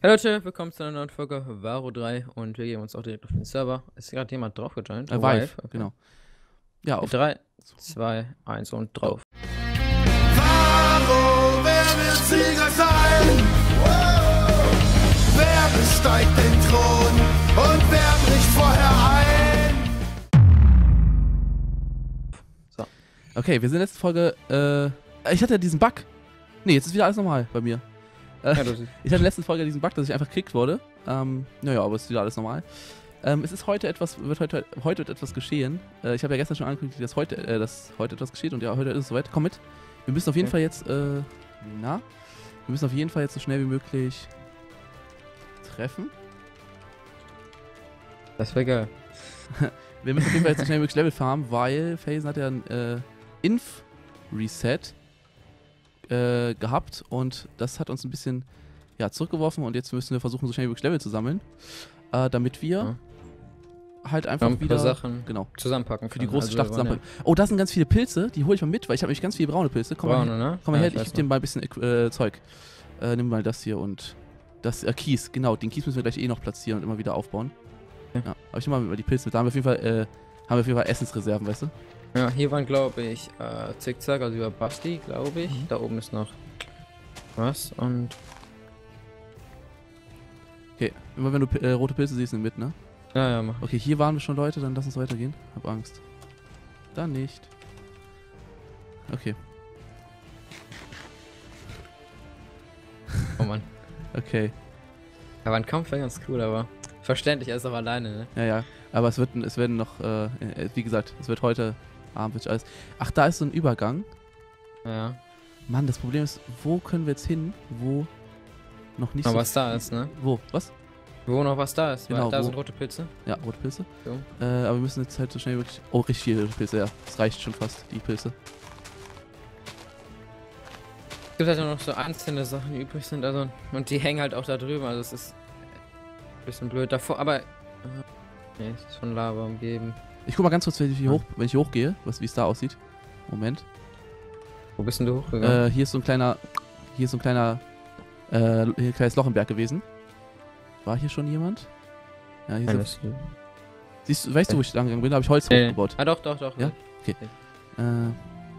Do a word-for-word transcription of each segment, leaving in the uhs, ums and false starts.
Hey Leute, willkommen zu einer neuen Folge Varo drei und wir geben uns auch direkt auf den Server. Ist gerade jemand drauf gejoint? Äh, Vive, okay. Genau. Ja, auf drei, zwei, eins und drauf. Varo, wer wird Sieger sein? Wow. Wer besteigt den Thron und wer bricht vorher ein? So. Okay, wir sind in der letzten Folge, äh, ich hatte diesen Bug. Nee, jetzt ist wieder alles normal bei mir. Äh, Ja, ich hatte in der letzten Folge diesen Bug, dass ich einfach gekickt wurde. Ähm, naja, aber es ist wieder alles normal. Ähm, es ist heute etwas, wird heute, heute wird etwas geschehen. Äh, ich habe ja gestern schon angekündigt, dass heute, äh, dass heute etwas geschieht und ja, heute ist es soweit. Komm mit. Wir müssen auf jeden Okay. Fall jetzt, äh, na? Wir müssen auf jeden Fall jetzt so schnell wie möglich treffen. Das wäre geil. Wir müssen auf jeden Fall jetzt so schnell wie möglich Level farmen, weil Phasen hat ja ein äh, Inf-Reset äh, gehabt und das hat uns ein bisschen ja, zurückgeworfen und jetzt müssen wir versuchen, so schnell wie möglich Level zu sammeln, äh, damit wir Ja. halt einfach Ein paar wieder Sachen genau, zusammenpacken für die können. große Also Schlacht wir wollen zusammenpacken. Oh, da sind ganz viele Pilze, die hole ich mal mit, weil ich habe nämlich ganz viele braune Pilze. Komm Ja mal braune, her, ne? komm mal Ja, her, ich ich weiß gebe dir mal ein bisschen äh, Zeug. Äh, nimm mal das hier und das äh, Kies, genau, den Kies müssen wir gleich eh noch platzieren und immer wieder aufbauen. Okay. Ja, aber ich nehme mal die Pilze mit, da haben wir auf jeden Fall, äh, haben wir auf jeden Fall Essensreserven, weißt du? Ja, hier waren glaube ich äh, Zickzack, also über Basti, glaube ich. Mhm. Da oben ist noch was und Okay, immer wenn du äh, rote Pilze siehst, nimm mit, ne? ja, ja, mach. Okay, hier waren wir schon Leute, dann lass uns weitergehen. Hab Angst. Dann nicht. Okay, Oh Mann. okay. Aber ein Kampf wäre ganz cool, aber verständlich, er ist auch alleine, ne? Ja, ja. Aber es wird, es werden noch, äh, äh, wie gesagt, es wird heute Abend wird alles. Ach, da ist so ein Übergang. Ja. Mann, das Problem ist, wo können wir jetzt hin, wo noch nicht Aber so... was da ist, ne? Wo? Was? Wo noch was da ist, Genau, weil da wo? sind rote Pilze. Ja, rote Pilze. So. Äh, aber wir müssen jetzt halt so schnell wie möglich... Oh, richtig viele rote Pilze, ja. Das reicht schon fast, die Pilze. Es gibt halt nur noch so einzelne Sachen, die übrig sind, also und die hängen halt auch da drüben, also es ist ein bisschen blöd davor, aber äh, nee, es ist von Lava umgeben. Ich guck mal ganz kurz, wenn ich hier, Hm. hoch, wenn ich hier hochgehe, was, wie es da aussieht. Moment. Wo bist denn du hochgegangen? Äh, hier ist so ein kleiner... Hier ist so ein kleiner... Äh, hier ein kleines Loch im Berg gewesen. War hier schon jemand? Ja, hier ist so, Alles. siehst du, weißt du, wo ich lang gegangen bin? Da habe ich Holz Äh, hochgebaut. ah doch, doch, doch. Ja? Okay. Äh...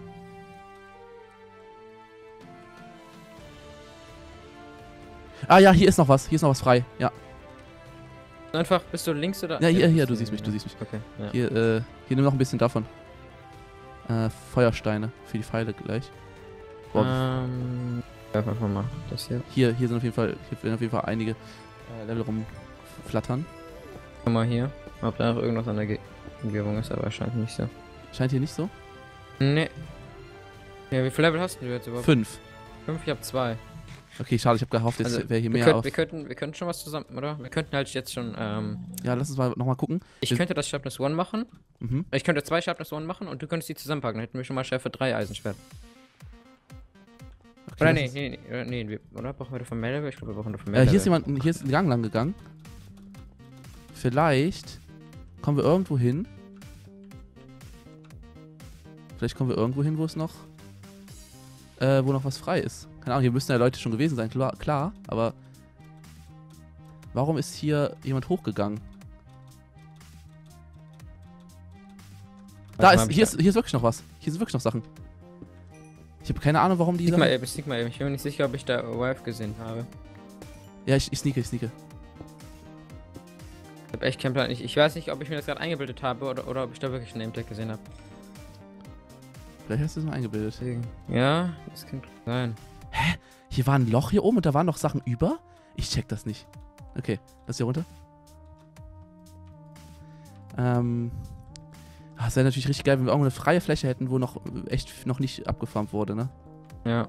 Ah ja, hier ist noch was. Hier ist noch was frei. Ja. Einfach, bist du links oder? Ja, hier, hier, bist du siehst mich, du siehst mich. Okay, ja. Hier, äh, hier nimm noch ein bisschen davon. Äh, Feuersteine für die Pfeile gleich. Boah, Ähm, werf einfach mal das hier. hier, hier sind auf jeden Fall, hier werden auf jeden Fall einige äh, Level rumflattern. Guck mal hier. Ob da noch irgendwas an der Ge Umgebung ist, aber scheint nicht so. Scheint hier nicht so? Nee. Ja, wie viel Level hast du jetzt überhaupt? Fünf. Fünf, ich hab zwei. Okay, schade, ich habe gehofft, jetzt Also, wäre hier wir, mehr könnt, auf. wir könnten, wir könnten schon was zusammen, oder? Wir könnten halt jetzt schon, ähm, Ja, lass uns mal nochmal gucken. ich Wir- könnte das Sharpness One machen. Mhm. Ich könnte zwei Sharpness One machen und du könntest die zusammenpacken. Dann hätten wir schon mal Schärfe drei Eisenschwert. Okay, Oder lass nee, uns- nee, nee, äh, nee, wir, oder brauchen wir dafür mehr Level? Ich glaube, wir brauchen dafür mehr Äh, Level. hier ist jemand, hier ist ein Gang lang gegangen. Vielleicht kommen wir irgendwo hin. Vielleicht kommen wir irgendwo hin, wo es noch, äh, wo noch was frei ist. Keine Ahnung, hier müssten ja Leute schon gewesen sein, klar, klar, aber warum ist hier jemand hochgegangen? Da Warte mal, ist, hab ich hier da- ist, hier ist wirklich noch was. Hier sind wirklich noch Sachen. Ich habe keine Ahnung, warum die Sneak mal Sachen... eben, sneak mal eben. Ich bin mir nicht sicher, ob ich da Wife gesehen habe. Ja, ich, ich sneake, ich sneake. Ich hab echt keinen Plan. Ich, ich weiß nicht, ob ich mir das gerade eingebildet habe oder, oder ob ich da wirklich einen Name-Tag gesehen habe. Vielleicht hast du es mal eingebildet. Deswegen. Ja, das kann sein. Hier war ein Loch hier oben und da waren noch Sachen über? Ich check das nicht. Okay, lass hier runter. Ähm. Ah, es wäre natürlich richtig geil, wenn wir irgendwo eine freie Fläche hätten, wo noch äh, echt noch nicht abgefarmt wurde, ne? Ja.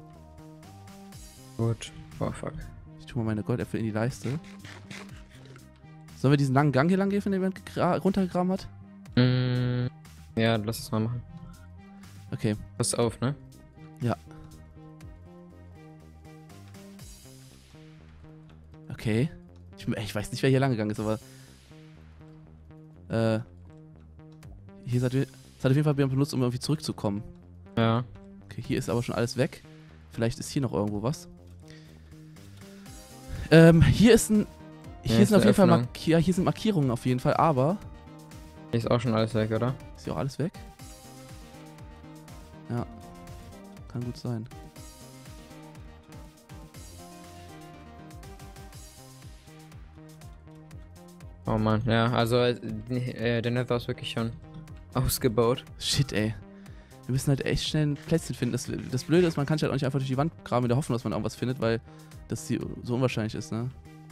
Gut. Oh, fuck. Ich tue mal meine Goldäpfel in die Leiste. Sollen wir diesen langen Gang hier lang gehen, den jemand gegra- runtergegraben hat? Mm, ja, lass es mal machen. Okay. Pass auf, ne? Okay. Ich, ich weiß nicht, wer hier lang gegangen ist, aber. Äh. Hier ist das hat auf jeden Fall jemand benutzt, um irgendwie zurückzukommen. Ja. Okay, hier ist aber schon alles weg. Vielleicht ist hier noch irgendwo was. Ähm, hier ist ein... Hier Ja, sind ist auf jeden eine Fall Öffnung. Marki ja, hier sind Markierungen auf jeden Fall, aber... Hier ist auch schon alles weg, oder? Ist hier auch alles weg? Ja. Kann gut sein. Oh Mann, ja, also äh, der Nether ist wirklich schon ausgebaut. Shit, ey. Wir müssen halt echt schnell ein Plätzchen finden. Das, das Blöde ist, man kann sich halt auch nicht einfach durch die Wand graben in der Hoffnung, dass man irgendwas findet, weil das hier so unwahrscheinlich ist, ne?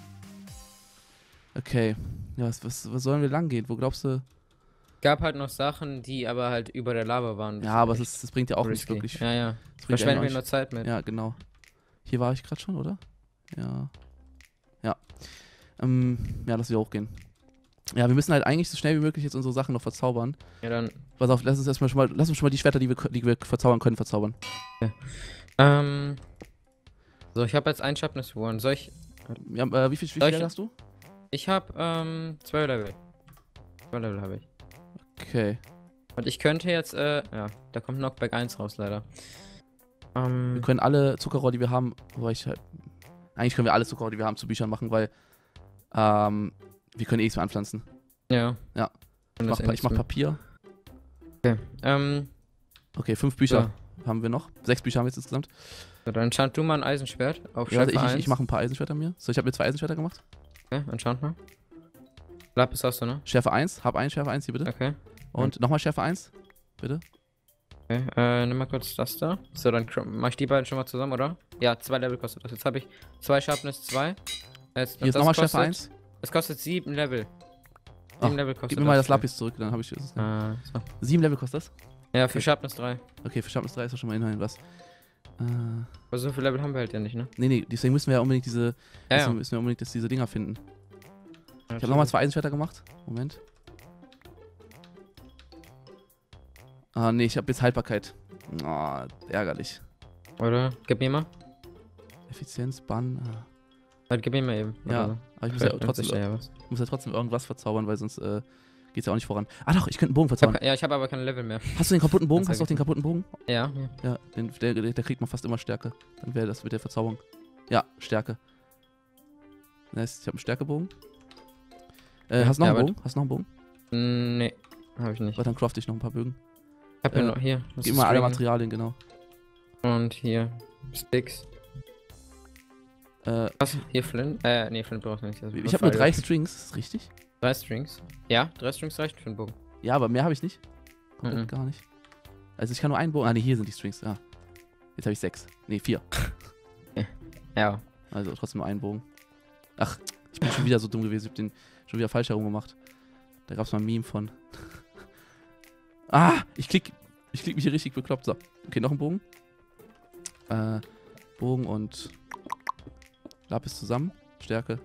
Okay. Ja, was, was, was sollen wir lang gehen? Wo glaubst du? Gab halt noch Sachen, die aber halt über der Lava waren. Ja, aber das, das bringt ja auch nicht risky. wirklich. Ja, ja. Das bringt ja Verschwenden wir auch nur nicht- Zeit mit. Ja, genau. Hier war ich gerade schon, oder? Ja. Ja. Ähm, ja, lass wieder hochgehen. Ja, wir müssen halt eigentlich so schnell wie möglich jetzt unsere Sachen noch verzaubern. Ja, dann. Pass auf, lass uns erstmal schon mal, lass uns schon mal die Schwerter, die wir, die wir verzaubern können, verzaubern. Ähm. So, ich habe jetzt ein Sharpness One. Soll ich. Ja, äh, wie viel, wie viel Soll ich- Schwerter hast du? Ich habe ähm zwei Level. Zwei Level habe ich. Okay. Und ich könnte jetzt, äh, ja, da kommt Knockback eins raus, leider. Wir Ähm. können alle Zuckerrohr, die wir haben, wobei ich halt, eigentlich können wir alle Zuckerrohr, die wir haben, zu Büchern machen, weil ähm, wir können eh nichts mehr anpflanzen. Ja. Ja. Ich Und mach, das Pa- eh ich mach nichts Papier. mehr. Okay. Ähm. Okay, fünf Bücher So. haben wir noch. Sechs Bücher haben wir jetzt insgesamt. So, dann enchant du mal ein Eisenschwert auf Ja, warte, ich, Schärfe ich, eins. ich mache ein paar Eisenschwerter mir. So, ich habe mir zwei Eisenschwerter gemacht. Okay, enchant mal. Lapis hast du, ne? Schärfe eins, hab ein Schärfe eins hier bitte. Okay. Und nochmal Schärfe eins, bitte. Okay, äh, nimm mal kurz das da. So, dann cr- mach ich die beiden schon mal zusammen, oder? Ja, zwei Level kostet das. Jetzt habe ich zwei Sharpness zwei. Jetzt, Hier ist nochmal Schärfe eins. Das kostet sieben Level. Ach, sieben Level kostet Gib mir mal das Schwert. Lapis zurück, dann habe ich das. Ah, so. Sieben Level kostet das? Ja, für Okay. Sharpness drei. Okay, für Sharpness drei ist doch schon mal immerhin was. Äh, Aber so viel Level haben wir halt ja nicht, ne? nee, nee, deswegen müssen wir ja unbedingt diese, Ja, deswegen ja. müssen wir unbedingt dass diese Dinger finden. Ja, Ich habe nochmal zwei Eisenschwerter gemacht. Moment. Ah, nee, ich habe jetzt Haltbarkeit. Ah, ärgerlich. Oder? Gib mir mal. Effizienz, Bann. Ah. Warte, gib mir mal eben. Ja, Oder so. aber ich muss ja, Vielleicht trotzdem, nützt sich ja was. ich muss ja trotzdem irgendwas verzaubern, weil sonst äh, geht's ja auch nicht voran. Ah doch, ich könnte einen Bogen Ich hab, verzaubern. ke- ja, ich habe aber keine Level mehr. Hast du den kaputten Bogen? Das Hast du auch den kaputten Bogen? Ja. ja. Ja, den, der, der, der kriegt man fast immer Stärke. Dann wäre das mit der Verzauberung. Ja, Stärke. Nice, ich habe einen Stärkebogen. Äh, Ja, hast du noch ja, einen aber- Bogen? Hast du noch einen Bogen? Mm, nee, habe ich nicht. Warte, dann craft ich noch ein paar Bögen. Ich hab ja äh, noch hier. das Gib ist mal alle String. Materialien, genau. Und hier Sticks. Äh, Was? Hier Flint? Äh, nee, Flint brauchst du nicht. Also ich habe nur drei Strings, ist das richtig? Drei Strings. Ja, drei Strings reicht für einen Bogen. Ja, aber mehr habe ich nicht. Komplett Mhm. gar nicht. Also ich kann nur einen Bogen. Ah, ne, hier sind die Strings. Ja. Jetzt habe ich sechs. Ne, vier. Ja. Also trotzdem nur einen Bogen. Ach, ich bin schon wieder so dumm gewesen. Ich habe den schon wieder falsch herum gemacht. Da gab es mal ein Meme von. Ah, ich klick, ich klick mich hier richtig bekloppt. So, okay, noch ein Bogen. Äh, Bogen und Lapis zusammen. Stärke.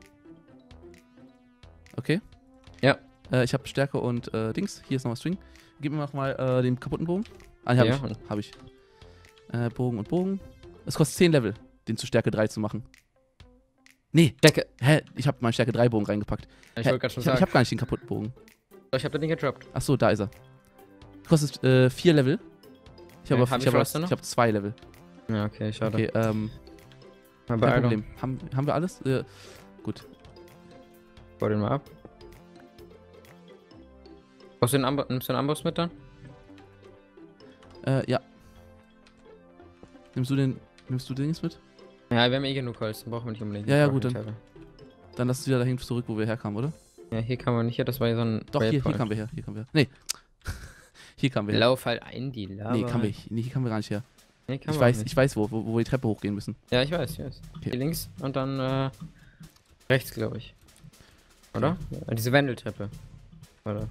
Okay. Ja. Äh, ich habe Stärke und äh, Dings. Hier ist nochmal String. Gib mir noch mal äh, den kaputten Bogen. Ah, den Ja, hab und- ich. Hab ich. Äh, Bogen und Bogen. Es kostet zehn Level, den zu Stärke drei zu machen. Nee, Decke. hä? Ich habe meinen Stärke drei Bogen reingepackt. Ich Hä? wollte gerade schon Ich habe sagen. hab gar nicht den kaputten Bogen. Ich hab den nicht gedroppt. Achso, da ist er. Kostet äh, vier Level. Ich habe Okay, hab ich ich hab, was denn noch? ich hab zwei Level. Ja, okay, schade. Okay, ähm, Aber kein Alter, Problem. Haben, haben wir alles? Äh, gut. bau den mal ab. Brauchst du den Ambo nimmst du den Amboss mit dann? Äh, ja. Nimmst du den, nimmst du den jetzt mit? Ja, wir haben eh genug Holz, dann brauchen wir nicht unbedingt. Ja, ja, die gut, dann- Teile. Dann lass uns wieder dahin zurück, wo wir herkamen, oder? Ja, hier kann man nicht, hier, das war ja so ein. Doch, hier, hier Waypoint. kamen wir her. Hier kamen wir her. Nee. hier kamen wir her. Lauf halt ein, die Lava. Nee, kamen wir, nee, hier kamen wir gar nicht her. Nee, kann Ich man weiß, nicht. ich weiß wo, wo, wo wir die Treppe hochgehen müssen. Ja, ich weiß, ich weiß. Okay. Hier links und dann äh, rechts, glaube ich. Oder? Ja, diese Wendeltreppe. Oder?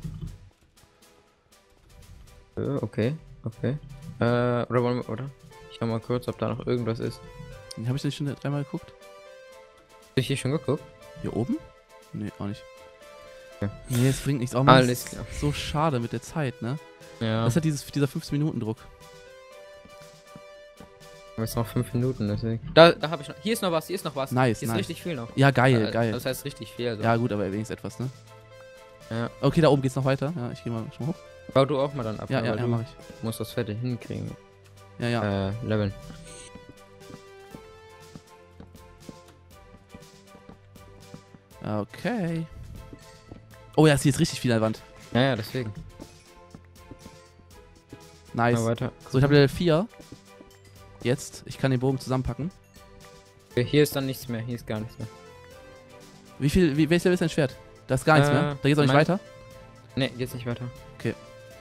Äh, okay, okay. Äh, oder wollen wir, oder? Ich schau mal kurz, ob da noch irgendwas ist. Habe ich das schon dreimal geguckt? Hast du hier schon geguckt? Hier oben? Nee, auch nicht. Okay. Nee, es bringt nichts. Oh Mann, Alles das klar. ist so schade mit der Zeit, ne? Ja. Das hat dieses, dieser fünfzehn-Minuten-Druck. Jetzt noch fünf Minuten, deswegen. Da, da habe ich noch. Hier ist noch was, hier ist noch was. Nice, Hier ist nice. richtig viel noch. Ja, geil, Äh, geil. Das heißt richtig viel. Also. Ja, gut, aber wenigstens etwas, ne? Ja. Okay, da oben geht's noch weiter. Ja, ich gehe mal schon mal hoch. Bau du auch mal dann ab, Ja, ne, ja, weil ja, du mach ich. musst das Fette hinkriegen. Ja, ja. Äh, leveln. Okay. Oh ja, ist hier jetzt richtig viel an der Wand. Ja, ja, deswegen. Nice. Mal weiter. So, ich habe Level vier. Jetzt. Ich kann den Bogen zusammenpacken. Okay, hier ist dann nichts mehr. Hier ist gar nichts mehr. Wie viel, wie, welches Level ist dein Schwert? Da ist gar nichts Äh, mehr. Da geht's auch nicht mein- weiter. Ne, geht's nicht weiter. Okay.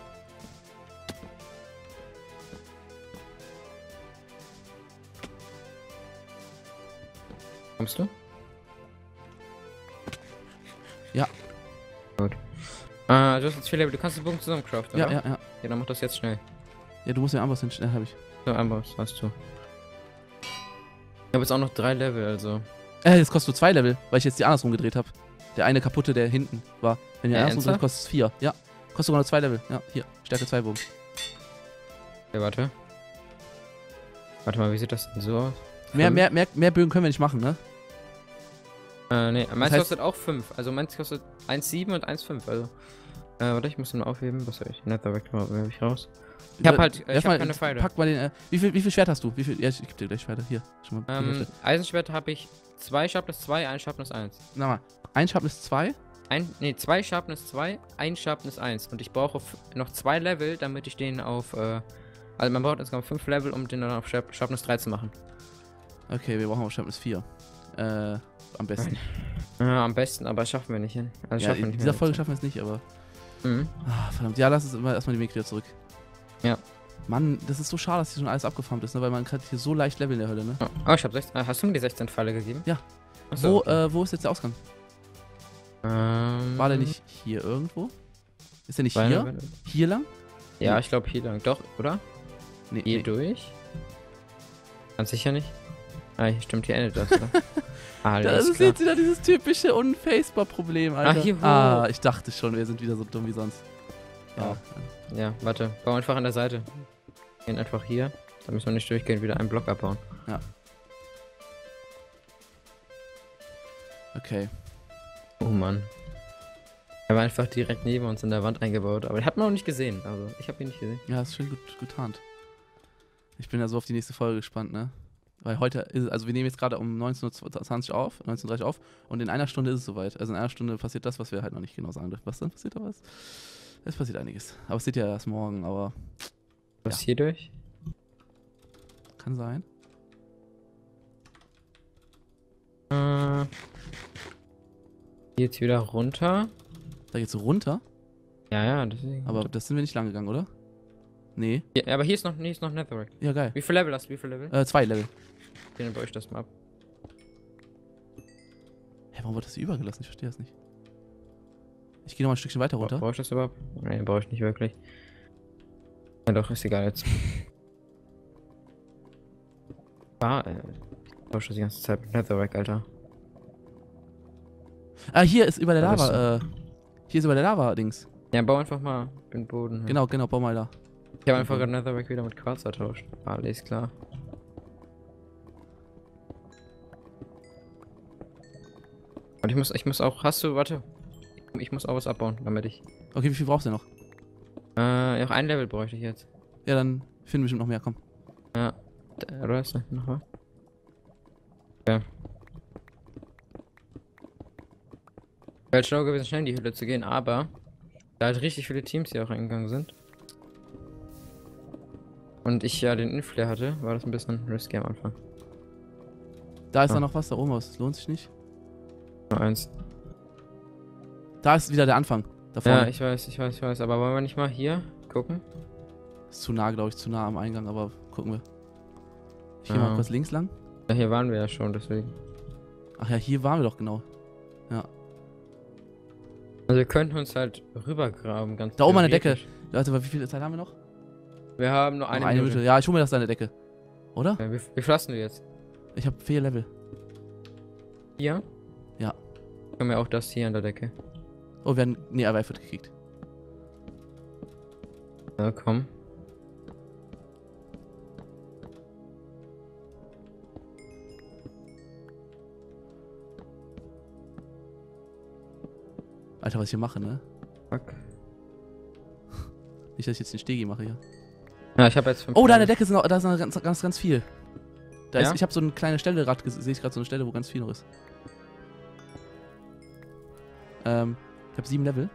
Kommst du? Ja. Gut. Äh, du hast jetzt vier Level. Du kannst den Bogen zusammen craften, Ja, oder? ja, ja. Ja, dann mach das jetzt schnell. Ja, du musst den Amboss hinstellen. Hab ich. So, Amboss hast du. Ich habe jetzt auch noch drei Level, also. Äh, jetzt kostet du zwei Level, weil ich jetzt die andersrum gedreht habe. Der eine kaputte, der hinten war. Wenn der Äh, andersrum dreht, ernsthaft? kostet es vier. Ja. Kostet sogar noch zwei Level. Ja, hier. Stärke zwei Bogen. Okay, warte. Warte mal, wie sieht das denn so aus? Mehr, Fünf? mehr, mehr, mehr Bögen können wir nicht machen, ne? Äh, ne, meins heißt- kostet auch fünf. Also meins kostet eins Komma sieben und eins Komma fünf, also. Äh, warte, ich muss den mal aufheben. Was soll ich? Netherrack, werfe ich raus. Ich hab halt, äh, ich hab keine Pfeile. Pack mal den, äh, wie viel, wie viel Schwert hast du? Wie viel, ja, ich geb dir gleich Schwerter. Hier, schon mal. die Ähm, Hälfte. Eisenschwert habe ich zwei Sharpness zwei, ein Sharpness eins. Na mal, ein Sharpness zwei. Ein, nee, zwei Sharpness zwei, ein Sharpness eins. Und ich brauche f- noch zwei Level, damit ich den auf, äh, also man braucht insgesamt fünf Level, um den dann auf Sharp Sharpness drei zu machen. Okay, wir brauchen auch Sharpness vier. Äh, am besten. Ja, am besten, aber schaffen wir nicht hin. Also Ja, schaffen wir in nicht dieser mehr. Folge schaffen wir es nicht, aber. Mhm. Ah, verdammt. Ja, lass uns immer erstmal die Weg wieder zurück. Ja. Mann, das ist so schade, dass hier schon alles abgefarmt ist, ne? Weil man kann hier so leicht Level in der Hölle, ne? Oh, ich hab sechzehn. Hast du mir die sechzehn Pfeile gegeben? Ja. Achso, Wo, okay. äh, wo ist jetzt der Ausgang? ähm, War der nicht hier irgendwo? Ist der nicht Beine- hier? Beine- Hier lang? Ja, ich glaube hier lang. Doch, oder? Nee, Hier nee. durch? Ganz sicher nicht. Ah, hier stimmt, hier endet das, oder? Ah, Das alles ist klar. jetzt wieder dieses typische Unfacebar-Problem, Alter. hier wo? Ah, ich dachte schon, wir sind wieder so dumm wie sonst. Ja. Ja, warte. Bau einfach an der Seite. Gehen einfach hier. Da müssen wir nicht durchgehen, wieder einen Block abbauen. Okay. Oh Mann. Er war einfach direkt neben uns in der Wand eingebaut, aber den hat man auch nicht gesehen. Also, ich habe ihn nicht gesehen. Ja, ist schön gut getarnt. Ich bin ja so auf die nächste Folge gespannt, ne? Weil heute ist, also wir nehmen jetzt gerade um neunzehn Uhr zwanzig auf, neunzehn Uhr dreißig auf und in einer Stunde ist es soweit. Also in einer Stunde passiert das, was wir halt noch nicht genau sagen dürfen. Was dann passiert, aber es, es passiert einiges. Aber es sieht ja erst morgen, aber Was Ja. hier durch? kann sein. Äh, hier jetzt wieder runter. Da geht's so runter, Ja, ja, deswegen. aber das sind wir nicht lang gegangen, oder? Nee. Ja, aber hier ist noch, hier ist noch Netherrack. Ja, geil. Wie viel Level hast du? Wie viel Level? Äh, zwei Level. Okay, dann baue ich das mal ab. Hä, warum wird das hier übergelassen? Ich verstehe das nicht. Ich gehe noch mal ein Stückchen weiter runter. Brauche ich das überhaupt? Nee, brauche ich nicht wirklich. Ja doch, ist egal jetzt. Ah, äh, ich tausche das die ganze Zeit mit Netherrack, Alter. Ah, hier ist über der Da bist Lava, äh, hier ist über der Lava-Dings. Ja, bau einfach mal den Boden. Genau, genau, bau mal da. Ich habe einfach gerade Netherrack wieder mit Quarz vertauscht. Alles klar. Und ich muss, ich muss auch, hast du, warte. Ich muss auch was abbauen, damit ich. Okay, wie viel brauchst du noch? Äh, auch ein Level bräuchte ich jetzt. Ja, dann finden wir bestimmt noch mehr, komm. Ja. Da, oder ist da noch was? Ja. Wäre schlau gewesen, schnell in die Höhle zu gehen, aber da halt richtig viele Teams hier auch reingegangen sind. Und ich ja den Inflare hatte, war das ein bisschen risky am Anfang. Da ist Ah. da noch was da oben, aber es lohnt sich nicht. Nur eins. Da ist wieder der Anfang. Da vorne. Ja, ich weiß, ich weiß, ich weiß. Aber wollen wir nicht mal hier gucken? Ist zu nah, glaube ich, zu nah am Eingang, aber gucken wir. Ich gehe Ja. mal kurz links lang. Ja, hier waren wir ja schon, deswegen. Ach ja, hier waren wir doch genau. Also wir könnten uns halt rübergraben, ganz Da oben an der theoretisch. Leute, wie viel Zeit haben wir noch? Wir haben nur Noch eine, eine Minute. Minute. Ja, ich hole mir das da an der Decke. Oder? Ja, wie, wie viel hast du jetzt? Ich habe vier Level. Hier? Ja. Haben wir auch das hier an der Decke. Oh, wir haben. Nee, aber er wird gekickt. Ja, komm. Alter, was ich hier mache, ne? Fuck. Nicht, dass ich jetzt den Stegi mache hier. Ja, ich habe jetzt fünf. Oh, da an der Level. Decke sind noch, da ist noch ganz, ganz, ganz viel. Da Ja? ist, ich habe so eine kleine Stelle, sehe ich gerade so eine Stelle, wo ganz viel noch ist. Ähm, ich habe sieben Level.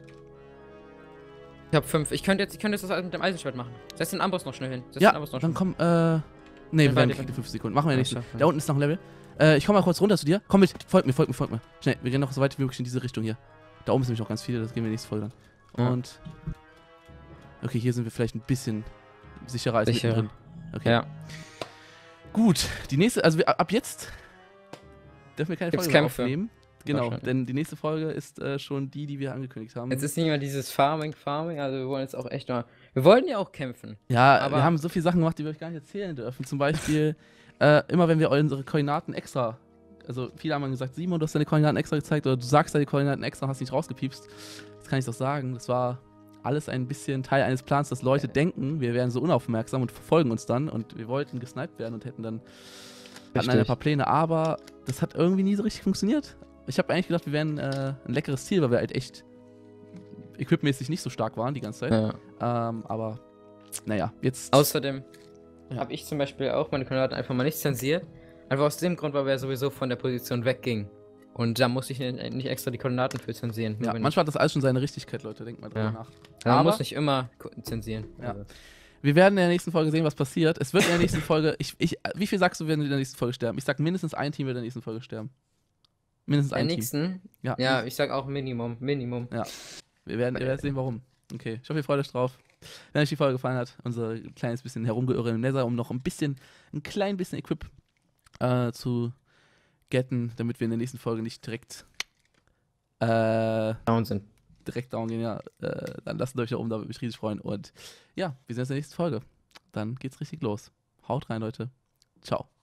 Ich hab fünf. Ich könnte jetzt, ich könnte jetzt das alles mit dem Eisenschwert machen. Setz den Amboss noch schnell hin. Setz Ja, den Amboss noch dann schnell. komm, äh... Nee, wir Dann werden warte. die fünf Sekunden. Machen wir ja Ja, nicht. schaffen wir. Da unten ist noch ein Level. Äh, ich komme mal kurz runter zu dir. Komm mit, folg mir, folg mir, folg mir. Schnell, wir gehen noch so weit wie möglich in diese Richtung hier. Da oben sind nämlich auch ganz viele, das gehen wir nächste Folge dann. Ja. Und... Okay, hier sind wir vielleicht ein bisschen sicherer als Sicherer. mittendrin. Okay. Ja. Gut, die nächste, also wir, ab jetzt dürfen wir keine Gibt's Folge mehr Kämpfe? aufnehmen. Genau, Wahrscheinlich. denn die nächste Folge ist äh, schon die, die wir angekündigt haben. Jetzt ist nicht mehr dieses Farming, Farming, also wir wollen jetzt auch echt mal. Wir wollten ja auch kämpfen. ja, aber- wir haben so viele Sachen gemacht, die wir euch gar nicht erzählen dürfen. Zum Beispiel, äh, immer wenn wir unsere Koordinaten extra, also viele haben dann gesagt, Simon, du hast deine Koordinaten extra gezeigt oder du sagst deine Koordinaten extra, hast nicht rausgepiepst. Das kann ich doch sagen, das war alles ein bisschen Teil eines Plans, dass Leute denken, wir wären so unaufmerksam und verfolgen uns dann und wir wollten gesniped werden und hätten dann hatten Richtig. ein paar Pläne, aber das hat irgendwie nie so richtig funktioniert. Ich habe eigentlich gedacht, wir wären äh, ein leckeres Ziel, weil wir halt echt equipmäßig nicht so stark waren die ganze Zeit. Ja. Ähm, aber naja, jetzt. Außerdem Ja. habe ich zum Beispiel auch meine Koordinaten einfach mal nicht zensiert. Einfach aus dem Grund, weil wir sowieso von der Position weggingen. Und da musste ich nicht nicht extra die Koordinaten für zensieren. nur ja, wenn manchmal hat das alles schon seine Richtigkeit, Leute. Denkt mal drüber Ja. nach. ich, man aber- muss nicht immer ko- zensieren. Ja. Also, Wir werden in der nächsten Folge sehen, was passiert. Es wird in der nächsten Folge. Ich, ich, wie viel sagst du, werden in der nächsten Folge sterben? Ich sag, mindestens ein Team wird in der nächsten Folge sterben. Mindestens der ein Team. nächsten? Ja, Ja, ich sag auch Minimum. Minimum. wir werden, ihr werdet sehen, warum. Okay, ich hoffe, ihr freut euch drauf. Wenn euch die Folge gefallen hat, unser kleines bisschen Herumgeirre im Nether, um noch ein bisschen, ein klein bisschen Equip äh, zu getten, damit wir in der nächsten Folge nicht direkt äh, Down sind. direkt down gehen, ja. Äh, dann lasst euch da oben, da würde mich riesig freuen. Und ja, wir sehen uns in der nächsten Folge. Dann geht's richtig los. Haut rein, Leute. Ciao.